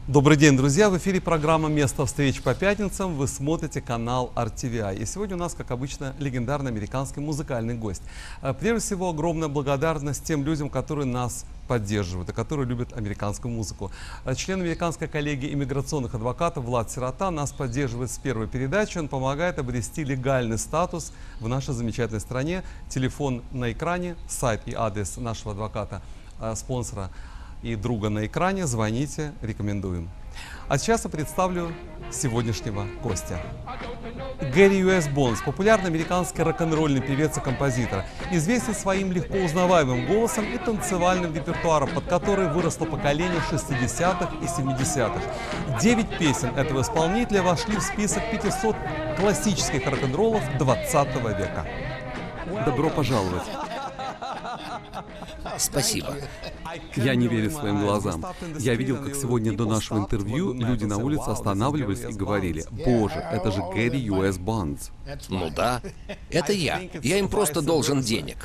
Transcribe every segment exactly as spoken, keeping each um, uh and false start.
Добрый день, друзья! В эфире программа «Место встреч по пятницам». Вы смотрите канал эр ти ви ай. И сегодня у нас, как обычно, легендарный американский музыкальный гость. Прежде всего, огромная благодарность тем людям, которые нас поддерживают и которые любят американскую музыку. Член американской коллегии иммиграционных адвокатов Влад Сирота нас поддерживает с первой передачи. Он помогает обрести легальный статус в нашей замечательной стране. Телефон на экране, сайт и адрес нашего адвоката, спонсора и друга на экране. Звоните, рекомендуем. А сейчас я представлю сегодняшнего гостя. Гэри ю эс.Bonds, популярный американский рок-н-ролльный певец и композитор, известен своим легко узнаваемым голосом и танцевальным репертуаром, под который выросло поколение шестидесятых и семидесятых. Девять песен этого исполнителя вошли в список пятисот классических рок-н-роллов двадцатого века. Добро пожаловать! Спасибо. Я не верю своим глазам. Я видел, как сегодня до нашего интервью люди на улице останавливались и говорили: «Боже, это же Гэри ю эс.Bonds». Ну да, это я. Я им просто должен денег.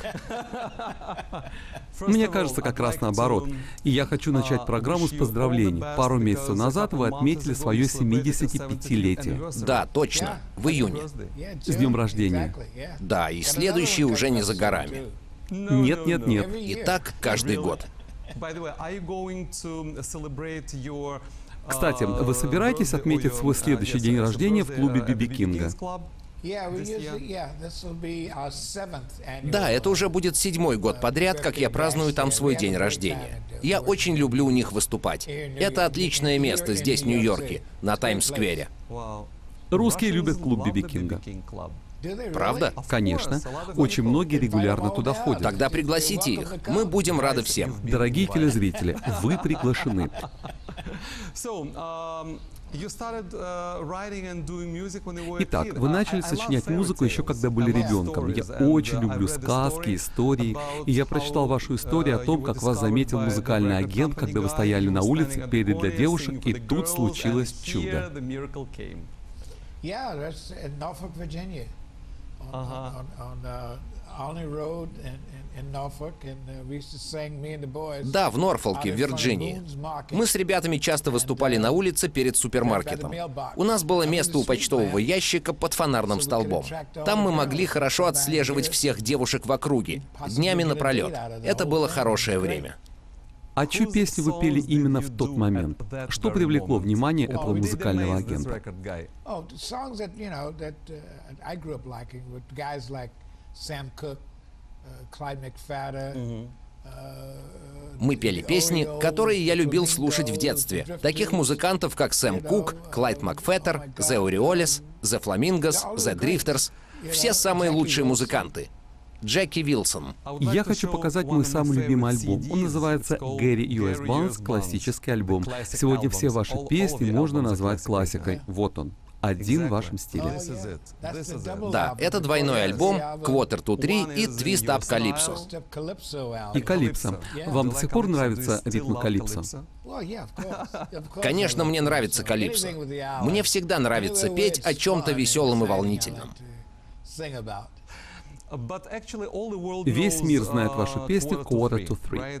Мне кажется, как раз наоборот. И я хочу начать программу с поздравлений. Пару месяцев назад вы отметили свое семидесятипятилетие. Да, точно, в июне. С днем рождения. Да, и следующий уже не за горами. Нет, нет, нет. И так каждый год. Кстати, вы собираетесь отметить свой следующий день рождения в клубе би би Кинга? Да, это уже будет седьмой год подряд, как я праздную там свой день рождения. Я очень люблю у них выступать. Это отличное место здесь, в Нью-Йорке, на Таймс-сквере. Русские любят клуб би би Кинга. Правда? Конечно. Очень многие регулярно туда ходят. Тогда пригласите их. Мы будем рады всем. Дорогие телезрители, вы приглашены. Итак, вы начали сочинять музыку еще когда были ребенком. Я очень люблю сказки, истории. И я прочитал вашу историю о том, как вас заметил музыкальный агент, когда вы стояли на улице, пели для девушек, и тут случилось чудо. Да, в Норфолке, в Вирджинии. Мы с ребятами часто выступали на улице перед супермаркетом. У нас было место у почтового ящика под фонарным столбом. Там мы могли хорошо отслеживать всех девушек в округе, днями напролет. Это было хорошее время. А чью песню вы пели именно в тот момент? Что привлекло внимание этого музыкального агента? Мы пели песни, которые я любил слушать в детстве. Таких музыкантов, как Сэм Кук, Клайд Макфеттер, The Orioles, The Flamingos, The Drifters. Все самые лучшие музыканты. Джеки Вилсон. Я хочу показать мой самый любимый альбом. Он называется «Гэри ю эс.Bonds. Классический альбом». Сегодня все ваши песни можно назвать классикой. Вот он. Один в вашем стиле. Да, это двойной альбом Quarter to Three и Twist Up Calypso. И Калипсо. Вам до сих пор нравится ритм Калипсо? Конечно, мне нравится Калипсо. Мне всегда нравится петь о чем-то веселом и волнительном. Весь мир знает вашу песню «Quarter to Three».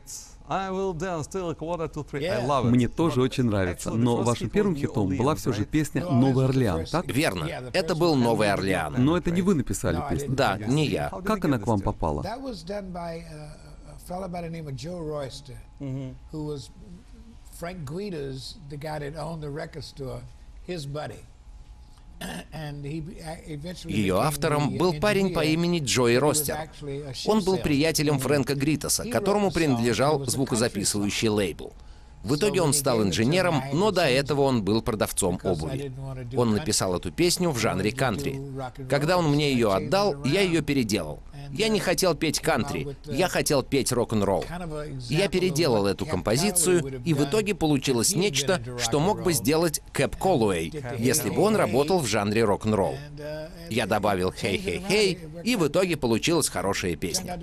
Мне тоже очень нравится, но вашим первым хитом была все же песня «Новый Орлеан», так? Верно, это был Новый Орлеан. Но это не вы написали песню. Да, не я. Как она к вам попала? Ее автором был парень по имени Джои Ростер. Он был приятелем Фрэнка Гритоса, которому принадлежал звукозаписывающий лейбл. В итоге он стал инженером, но до этого он был продавцом обуви. Он написал эту песню в жанре кантри. Когда он мне ее отдал, я ее переделал. Я не хотел петь кантри, я хотел петь рок-н-ролл. Я переделал эту композицию, и в итоге получилось нечто, что мог бы сделать Кэп Колуэй, если бы он работал в жанре рок-н-ролл. Я добавил «хей-хей-хей», и в итоге получилась хорошая песня.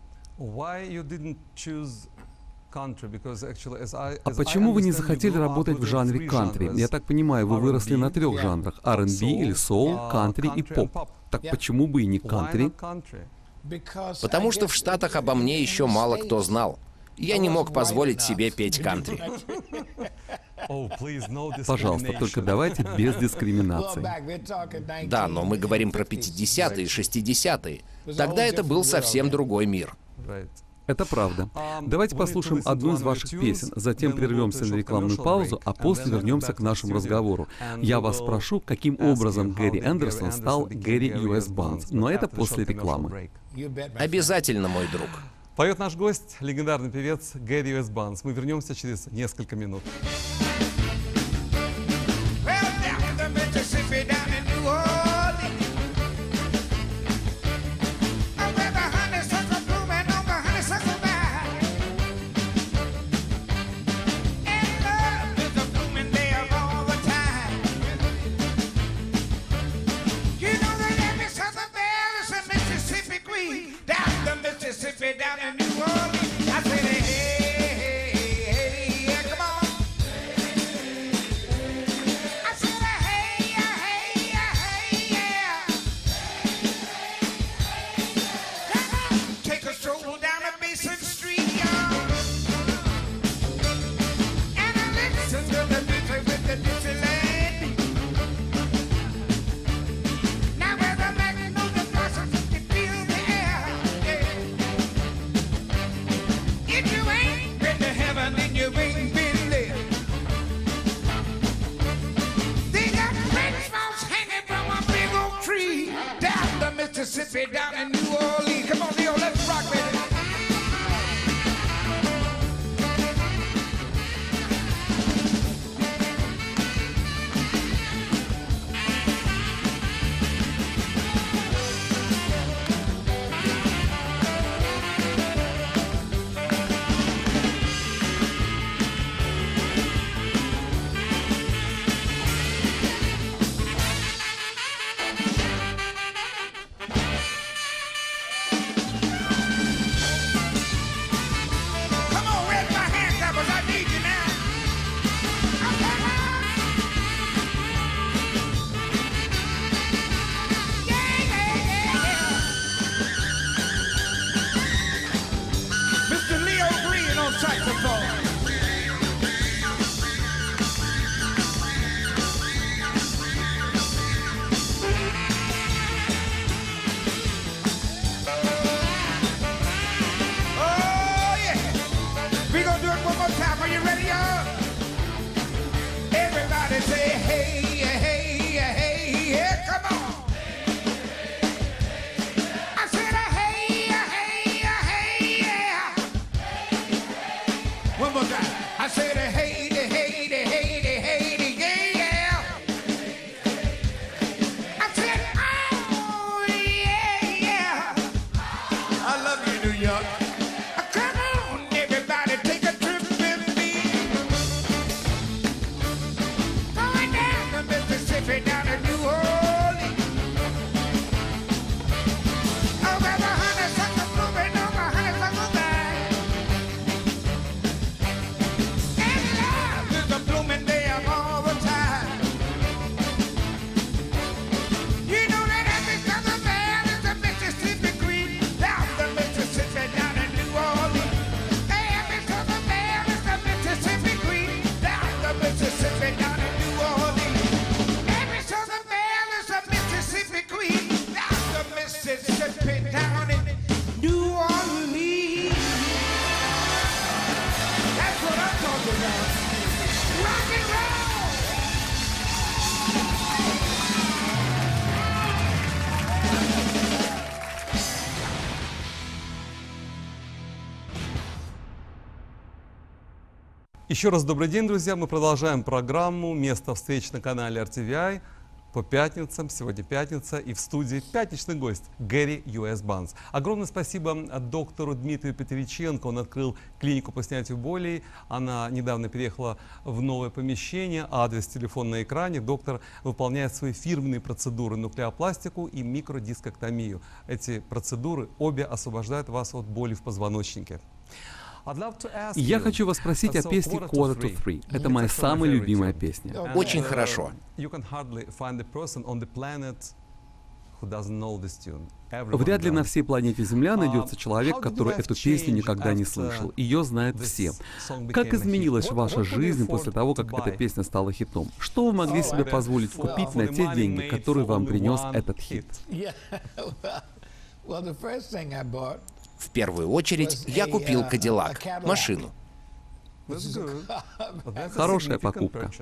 А почему вы не захотели работать в жанре кантри? Я так понимаю, вы выросли на трех жанрах — ар энд би или соул, кантри и поп. Так почему бы и не кантри? Потому что в Штатах обо мне еще мало кто знал. Я не мог позволить себе петь кантри. Пожалуйста, только давайте без дискриминации. Да, но мы говорим про пятидесятые, шестидесятые. Тогда это был совсем другой мир. Это правда. Давайте послушаем одну из ваших песен, затем прервемся на рекламную паузу, а после вернемся к нашему разговору. Я вас спрошу, каким образом Гэри Эндерсон стал Гэри ю эс Bonds, но это после рекламы. Обязательно, мой друг. Поет наш гость, легендарный певец Гэри ю эс Bonds. Мы вернемся через несколько минут. Down in New Orleans, I said, hey, hey, hey, hey, come on. I said, hey, hey, hey, yeah. Come on, take a stroll down a Mason Street, y'all. And I listen to the music with the Dixieland. Now where the magnolia blossoms, it fills the air, yeah. If you ain't been to heaven, then you ain't been there. They got French mouse hanging from a big oak tree down the Mississippi, down in New Orleans. Come on, Leo, let's rock with it. Come on, where's my hand clappers? I need you now. Okay, yeah, yeah, yeah, yeah. Mister Leo Green on saxophone. Oh, yeah. We gonna do it one more time. Are you ready, y'all? Everybody say, hey, hey, hey, yeah, come on. I said, hey, hey, hey, yeah. One more time. I said, hey, hey, hey, hey, hey, yeah. I said, oh, yeah, yeah. I love you, New York. Uh, Come on, everybody, take a trip with me. Going down the Mississippi, down to New Orleans. Oh, where the honeysuckle blooming on the honeysuckle vine. And love is a blooming there all the time. You know that every southern man is a Mississippi Queen. Down the Mississippi, down in New Orleans. Every southern man is a Mississippi Queen. Down the Mississippi, down in New Orleans. Every southern man is a Mississippi Queen. Down the Mississippi, down in New Orleans. That's what I'm talking about. Rock and roll. Еще раз добрый день, друзья. Мы продолжаем программу «Место встреч» на канале эр ти ви ай по пятницам. Сегодня пятница, и в студии пятничный гость Гэри ю эс Bonds. Огромное спасибо доктору Дмитрию Петриченко. Он открыл клинику по снятию болей. Она недавно переехала в новое помещение. Адрес, телефон на экране. Доктор выполняет свои фирменные процедуры: нуклеопластику и микродискоктомию. Эти процедуры обе освобождают вас от боли в позвоночнике. Я хочу вас спросить о песне Quarter to Three. Это моя самая любимая песня. Очень хорошо. Вряд ли на всей планете Земля найдется человек, который эту песню никогда не слышал. Ее знают все. Как изменилась ваша жизнь после того, как эта песня стала хитом? Что вы могли себе позволить купить на те деньги, которые вам принес этот хит? В первую очередь я купил Кадиллак, машину. Хорошая покупка.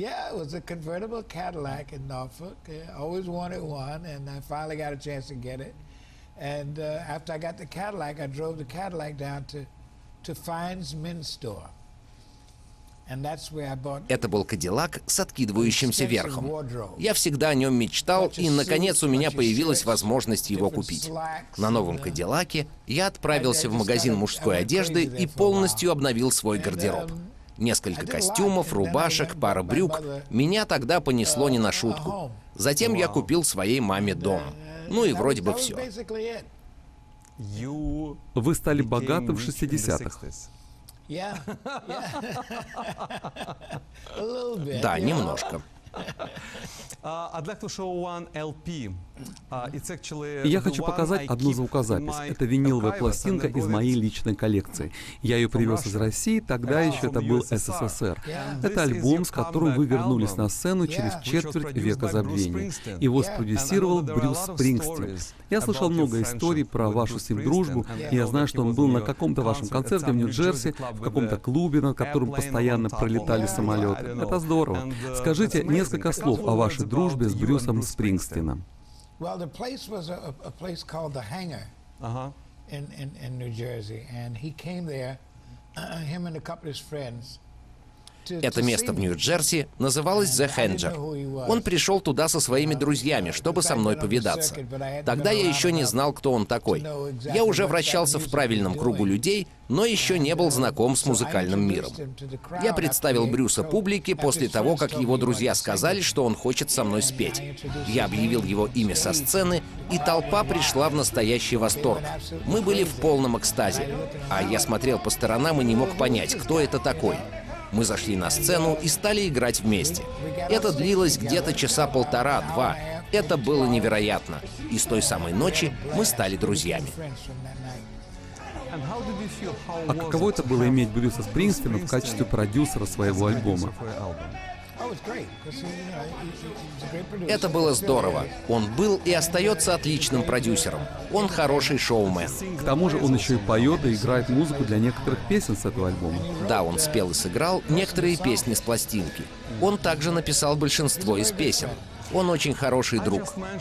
And uh, after I got the Cadillac, I drove the Cadillac down to, to Fine's Men's Store. And that's where I bought... Это был Кадиллак с откидывающимся верхом. Я всегда о нем мечтал, и, наконец, у меня появилась возможность его купить. На новом Кадиллаке я отправился в магазин мужской одежды и полностью обновил свой гардероб. Несколько костюмов, рубашек, пара брюк. Меня тогда понесло не на шутку. Затем я купил своей маме дом. Ну и вроде бы все. Вы стали богатым в шестидесятых. Да, немножко. Я хочу показать одну звукозапись. Это виниловая пластинка из моей личной коллекции. Я ее привез из России, тогда еще это был эс эс эс эр. Это альбом, с которым вы вернулись на сцену через четверть века забвения. Его спродюсировал Брюс Спрингстин. Я слышал много историй про вашу с ним дружбу, и я знаю, что он был на каком-то вашем концерте в Нью-Джерси, в каком-то клубе, над которым постоянно пролетали самолеты. Это здорово. Скажите несколько слов о вашей дружбе с Брюсом Спрингстином. Well, the place was a, a place called the Hangar uh-huh. in, in, in New Jersey, and he came there, uh, him and a couple of his friends. Это место в Нью-Джерси называлось The Hangar. Он пришел туда со своими друзьями, чтобы со мной повидаться. Тогда я еще не знал, кто он такой. Я уже вращался в правильном кругу людей, но еще не был знаком с музыкальным миром. Я представил Брюса публике после того, как его друзья сказали, что он хочет со мной спеть. Я объявил его имя со сцены, и толпа пришла в настоящий восторг. Мы были в полном экстазе. А я смотрел по сторонам и не мог понять, кто это такой. Мы зашли на сцену и стали играть вместе. Это длилось где-то часа полтора-два. Это было невероятно. И с той самой ночи мы стали друзьями. А каково это было иметь Брюса Спрингстина в качестве продюсера своего альбома? Это было здорово. Он был и остается отличным продюсером. Он хороший шоумен. К тому же он еще и поет и играет музыку для некоторых песен с этого альбома. Да, он спел и сыграл некоторые песни с пластинки. Он также написал большинство из песен. Он очень хороший друг.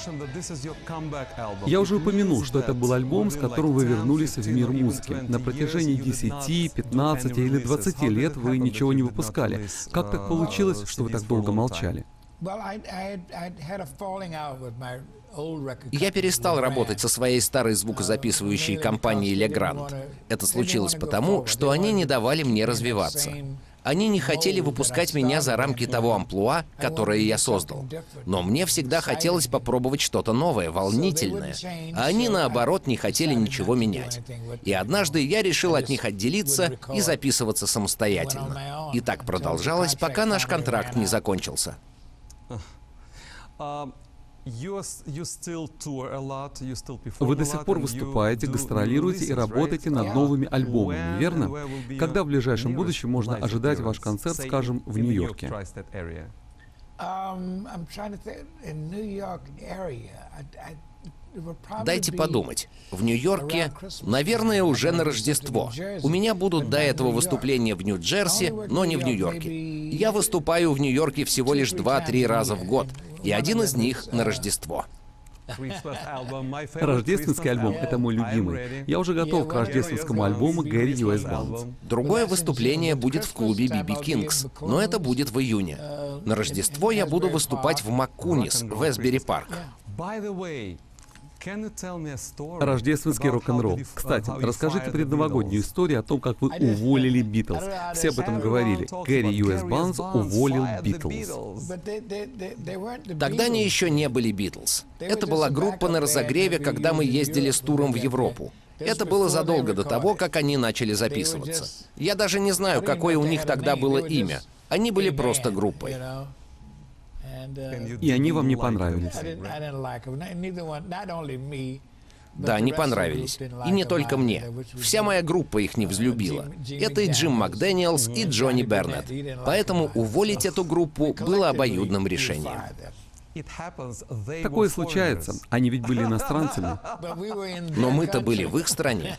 Я уже упомянул, что это был альбом, с которым вы вернулись в мир музыки. На протяжении десяти, пятнадцати или двадцати лет вы ничего не выпускали. Как так получилось, что вы так долго молчали? Я перестал работать со своей старой звукозаписывающей компанией Legrand. Это случилось потому, что они не давали мне развиваться. Они не хотели выпускать меня за рамки того амплуа, которое я создал. Но мне всегда хотелось попробовать что-то новое, волнительное. А они, наоборот, не хотели ничего менять. И однажды я решил от них отделиться и записываться самостоятельно. И так продолжалось, пока наш контракт не закончился. Вы до сих пор выступаете, гастролируете и работаете над новыми альбомами, верно? Когда в ближайшем будущем можно ожидать ваш концерт, скажем, в Нью-Йорке? Дайте подумать. В Нью-Йорке, наверное, уже на Рождество. У меня будут до этого выступления в Нью-Джерси, но не в Нью-Йорке. Я выступаю в Нью-Йорке всего лишь два-три раза в год, и один из них на Рождество. Рождественский альбом — это мой любимый. Я уже готов к рождественскому альбому Гэри ю эс-Bonds. Другое выступление будет в клубе би би Kings, но это будет в июне. На Рождество я буду выступать в МакКунис, в Эсбери-парк. Рождественский рок-н-ролл. Кстати, расскажите предновогоднюю историю о том, как вы уволили Битлз. Все об этом говорили. Гэри ю эс-Bonds уволил Битлз. Тогда они еще не были Битлз. Это была группа на разогреве, когда мы ездили с туром в Европу. Это было задолго до того, как они начали записываться. Я даже не знаю, какое у них тогда было имя. Они были просто группой. И они вам не понравились. Да, не понравились. И не только мне. Вся моя группа их не взлюбила. Это и Джим МакДэниелс, и Джонни Бернетт. Поэтому уволить эту группу было обоюдным решением. Такое случается. Они ведь были иностранцами. Но мы-то были в их стране.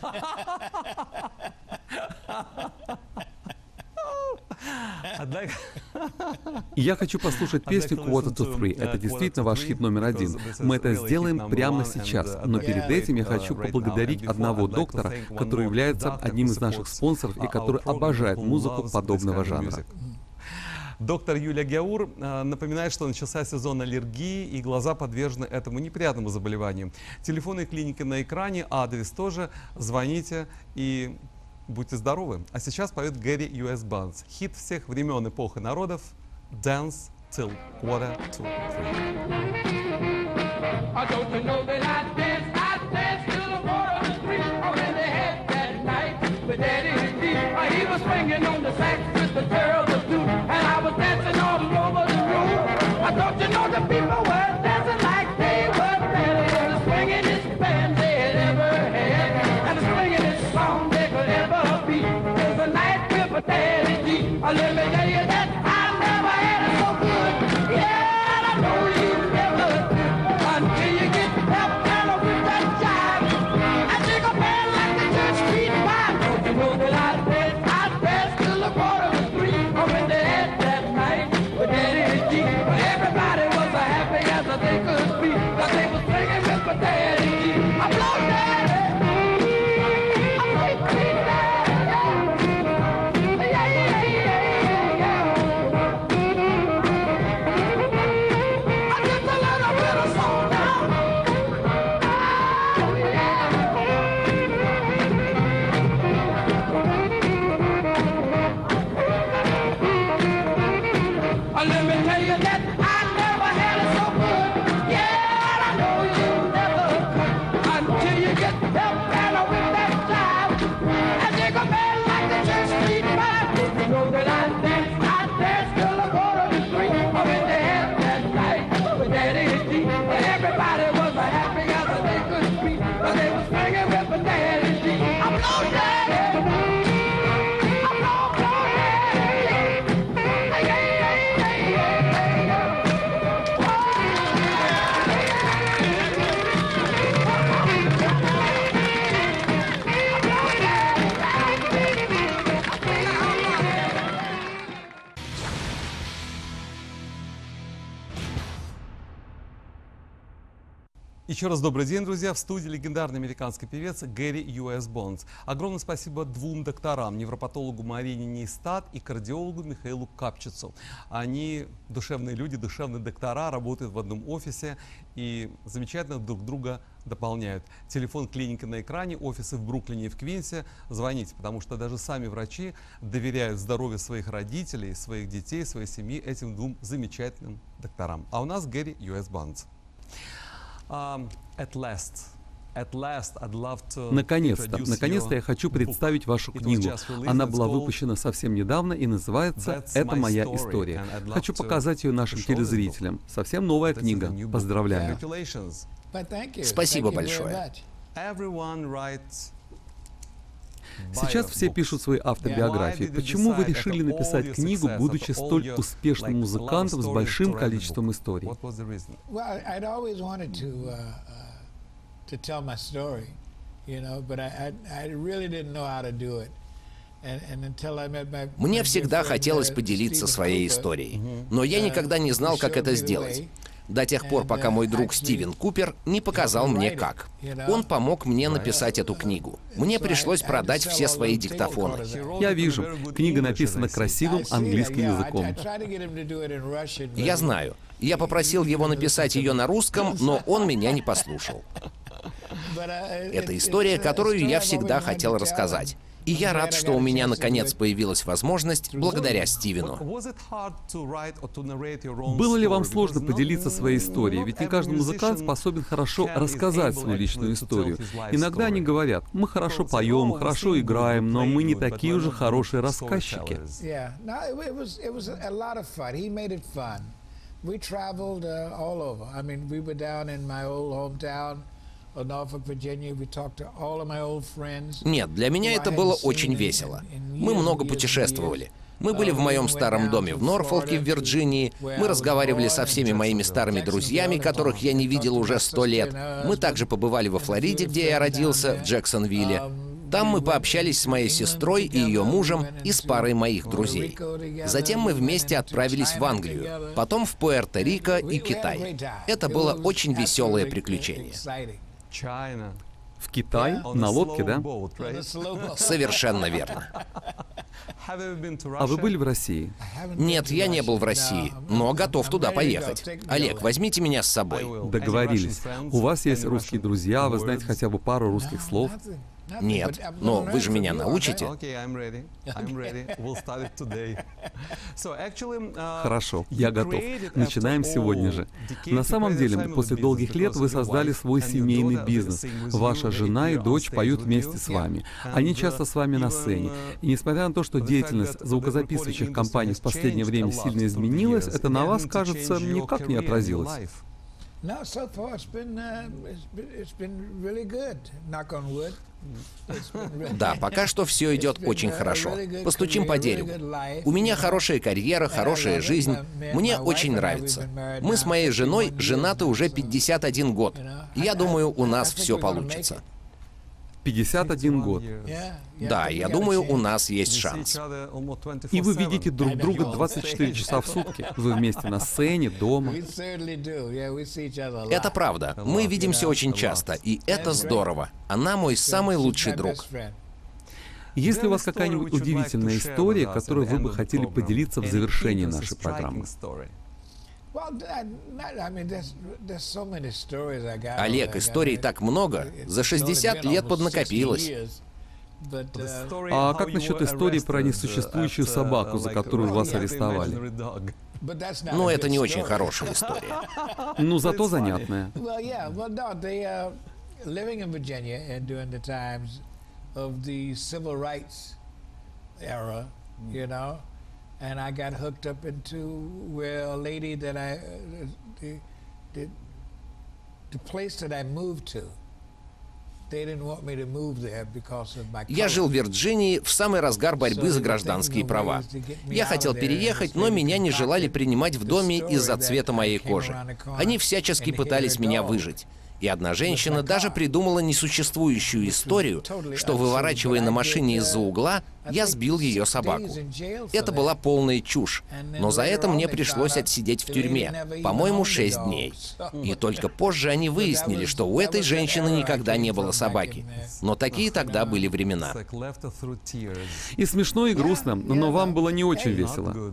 Я хочу послушать песню Quarter to Three. Это действительно ваш хит номер один. Мы это сделаем прямо сейчас. Но перед этим я хочу поблагодарить одного доктора, который является одним из наших спонсоров и который обожает музыку подобного жанра. Доктор Юлия Гяур напоминает, что начался сезон аллергии, и глаза подвержены этому неприятному заболеванию. Телефоны клиники на экране, адрес тоже. Звоните и будьте здоровы. А сейчас поет Гэри ю эс Bonds. Хит всех времен, эпох и народов «Dance till quarter to three». Let me tell you that I never had it so good. Yeah, I know you never until you get that kind of with that jive. I think a man like the Church Street vibe. Don't you know that I dance, I dance till the quarter to three. Oh, when they had that night with Daddy and G, everybody was as happy as they could be, 'cause they was singing with my Daddy G. I blow Daddy, I play clean Daddy. Еще раз добрый день, друзья. В студии легендарный американский певец Гэри ю эс Bonds. Огромное спасибо двум докторам, невропатологу Марине Нейстат и кардиологу Михаилу Капчицу. Они душевные люди, душевные доктора, работают в одном офисе и замечательно друг друга дополняют. Телефон клиники на экране, офисы в Бруклине и в Квинсе. Звоните, потому что даже сами врачи доверяют здоровью своих родителей, своих детей, своей семьи этим двум замечательным докторам. А у нас Гэри ю эс Bonds. Um, at last. At last, I'd love to Наконец-то, наконец-то я хочу представить вашу книгу. Она была выпущена совсем недавно и называется «Это моя история». Хочу показать ее нашим телезрителям. Совсем новая книга. Поздравляю. Спасибо большое. Сейчас все пишут свои автобиографии. Почему вы решили написать книгу, будучи столь успешным музыкантом с большим количеством историй? Мне всегда хотелось поделиться своей историей, но я никогда не знал, как это сделать. До тех пор, пока мой друг Стивен Купер не показал мне как. Он помог мне написать эту книгу. Мне пришлось продать все свои диктофоны. Я вижу, книга написана красивым английским языком. Я знаю. Я попросил его написать ее на русском, но он меня не послушал. Это история, которую я всегда хотел рассказать. И я рад, что у меня наконец появилась возможность благодаря Стивену. Было ли вам сложно поделиться своей историей? Ведь не каждый музыкант способен хорошо рассказать свою личную историю. Иногда они говорят: мы хорошо поем, хорошо играем, но мы не такие уже хорошие рассказчики. we traveled uh, all over. I mean, we were down in my old hometown of Norfolk, Virginia. We talked to all of my old friends. Нет, для меня это было очень весело. Мы много путешествовали. Мы были в моем старом доме в Норфолке, в Вирджинии. Мы разговаривали со всеми моими старыми друзьями, которых я не видел уже сто лет. Мы также побывали во Флориде, где я родился, в Джексонвилле. Там мы пообщались с моей сестрой и ее мужем и с парой моих друзей. Затем мы вместе отправились в Англию, потом в Пуэрто-Рико и Китай. Это было очень веселое приключение. В Китай? На лодке, да? Совершенно верно. А вы были в России? Нет, я не был в России, но готов туда поехать. Олег, возьмите меня с собой. Договорились. У вас есть русские друзья, вы знаете хотя бы пару русских слов? Нет, но вы же меня научите. Хорошо, я готов. Начинаем сегодня же. На самом деле, после долгих лет вы создали свой семейный бизнес. Ваша жена и дочь поют вместе с вами. Они часто с вами на сцене. И несмотря на то, что деятельность звукозаписывающих компаний в последнее время сильно изменилась, это на вас, кажется, никак не отразилось. No, so far it's been, uh, it's been, it's been really good, knock on wood. Да, пока что все идет очень хорошо. Постучим по дереву. У меня хорошая карьера, хорошая жизнь. Мне очень нравится. Мы с моей женой женаты уже пятьдесят один год. Я думаю, у нас все получится. пятьдесят один год. Да, я думаю, у нас есть шанс. И вы видите друг друга двадцать четыре часа в сутки. Вы вместе на сцене, дома. Это правда. Мы видимся очень часто, и это здорово. Она мой самый лучший друг. Есть ли у вас какая-нибудь удивительная история, которую вы бы хотели поделиться в завершении нашей программы? Олег, историй так много. За шестьдесят лет поднакопилось. А как насчет истории про несуществующую собаку, за которую вас арестовали? Ну, это не очень хорошая история. Ну, зато занятная. And I got hooked up into where a lady that I, uh, the, the, the place that I moved to, they didn't want me to move there because of my color. Я жил в Вирджинии в самый разгар борьбы за гражданские права. Я хотел переехать, но меня не желали принимать в доме из-за цвета моей кожи. Они всячески пытались меня выжить. И одна женщина даже придумала несуществующую историю, что, выворачивая на машине из-за угла, я сбил ее собаку. Это была полная чушь, но за это мне пришлось отсидеть в тюрьме, по-моему, шесть дней. И только позже они выяснили, что у этой женщины никогда не было собаки. Но такие тогда были времена. И смешно, и грустно, но вам было не очень весело.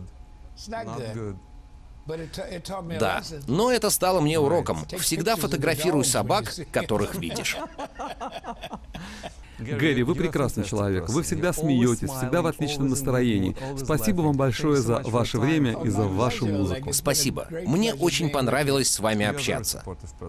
Да, но это стало мне уроком. Всегда фотографируй собак, которых видишь. Гэри, вы прекрасный человек. Вы всегда смеетесь, всегда в отличном настроении. Спасибо вам большое за ваше время и за вашу музыку. Спасибо. Мне очень понравилось с вами общаться.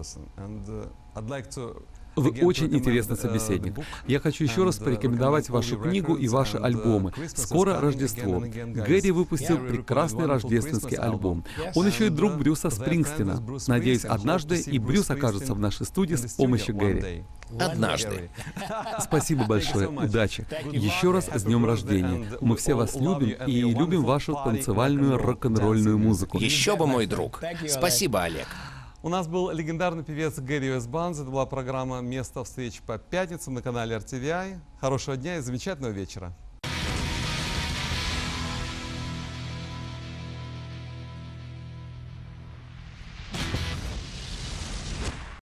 Вы очень интересный собеседник. Я хочу еще раз порекомендовать вашу книгу и ваши альбомы. Скоро Рождество. Гэри выпустил прекрасный рождественский альбом. Он еще и друг Брюса Спрингстина. Надеюсь, однажды и Брюс окажется в нашей студии с помощью Гэри. Однажды. Спасибо большое. Удачи. Еще раз с днем рождения. Мы все вас любим и любим вашу танцевальную рок-н-ролльную музыку. Еще бы, мой друг. Спасибо, Олег. У нас был легендарный певец Гэри ю эс-Bonds. Это была программа «Место встречи по пятницам» на канале эр ти ви ай. Хорошего дня и замечательного вечера.